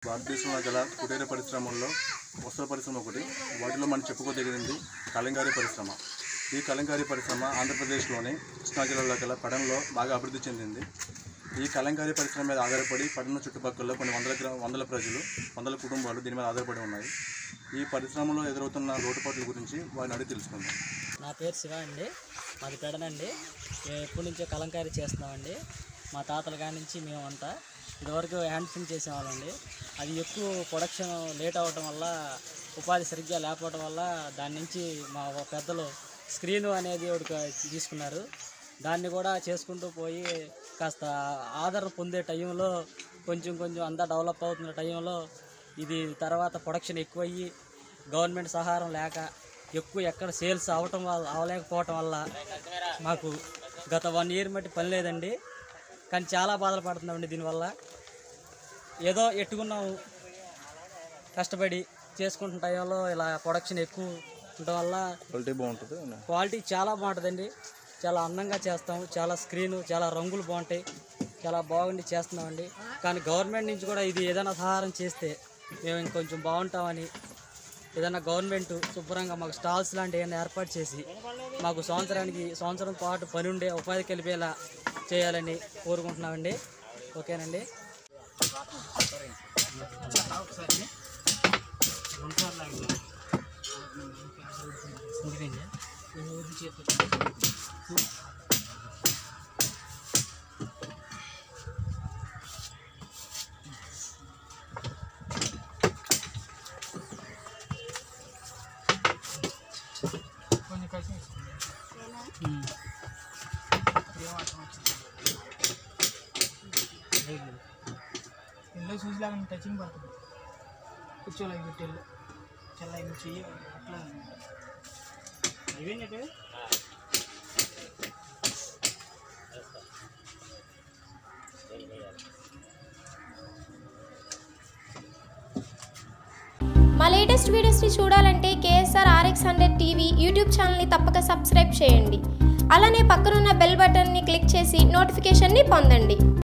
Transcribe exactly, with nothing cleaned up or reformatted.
భారతదేశంలో గల కుటీర పరిశ్రమల్లో వస్త్ర పరిశ్రమ ఒకటి. వాటిలో మనం చెప్పుకోదగినది కలంకారీ పరిశ్రమ. ఈ కలంకారీ పరిశ్రమ ఆంధ్రప్రదేశ్లోని కృష్ణా జిల్లాలో గల పడనలో బాగా అభివృద్ధి చెందింది. ఈ కలంకారీ పరిశ్రమ మీద ఆధారపడి పడన చుట్టుపక్కల కొన్ని వందల గ్రా వందల ప్రజలు వందల కుటుంబాలు దీని మీద ఆధారపడి ఉన్నాయి. ఈ పరిశ్రమలో ఎదురవుతున్న లోటుపాట్ల గురించి వారిని అడిగి తెలుసుకుందాం. నా పేరు శివ అండి, మాది పెడనండి. మేము ఎప్పటి నుంచో కలంకారీ చేస్తున్నామండి. మా తాతల కాడి నుంచి మేమంతా ఇదివరకు హ్యాండ్ ప్రింట్ చేసేవాళ్ళండి. అది ఎక్కువ ప్రొడక్షన్ లేట్ అవ్వటం వల్ల, ఉపాధి సరిగ్గా లేకపోవడం వల్ల దాని నుంచి మా పెద్దలు స్క్రీను అనేది ఒకటి తీసుకున్నారు. దాన్ని కూడా చేసుకుంటూ పోయి కాస్త ఆదరణ పొందే టైంలో కొంచెం కొంచెం అంతా డెవలప్ అవుతున్న టైంలో ఇది తర్వాత ప్రొడక్షన్ ఎక్కువయ్యి గవర్నమెంట్ సహారం లేక ఎక్కువ ఎక్కడ సేల్స్ అవటం వల్ల అవలేకపోవటం వల్ల మాకు గత వన్ ఇయర్ మట్టి పని లేదండి. కానీ చాలా బాధలు పడుతున్నామండి దీనివల్ల. ఏదో ఎట్టుకున్నాము కష్టపడి చేసుకుంటున్న టైంలో ఇలా ప్రొడక్షన్ ఎక్కువ ఉండటం వల్ల క్వాలిటీ బాగుంటుంది. క్వాలిటీ చాలా బాగుంటుందండి. చాలా అందంగా చేస్తాము. చాలా స్క్రీను, చాలా రంగులు బాగుంటాయి. చాలా బాగుండి చేస్తున్నామండి. కానీ గవర్నమెంట్ నుంచి కూడా ఇది ఏదైనా సహాయం చేస్తే మేము ఇంకొంచెం బాగుంటామని, ఏదైనా గవర్నమెంట్ శుభ్రంగా మాకు స్టాల్స్ లాంటివి ఏమైనా ఏర్పాటు చేసి మాకు సంవత్సరానికి సంవత్సరం పాటు పని ఉండే ఉపాధి కలిపేలా చేయాలని కోరుకుంటున్నామండి. ఓకేనండి. ఎల్లో చూసిలాగా టచింగ్ పడుతుంది. కూర్చోలే పెట్టెళ్ళు చాలా ఇవి చెయ్యి అట్లా ఇవేంటి మా లేటెస్ట్ వీడియోస్ని చూడాలంటే KSR RX hundred TV YouTube ఛానల్ని తప్పక సబ్స్క్రైబ్ చేయండి. అలానే పక్కనున్న బెల్ బటన్ని క్లిక్ చేసి నోటిఫికేషన్ని పొందండి.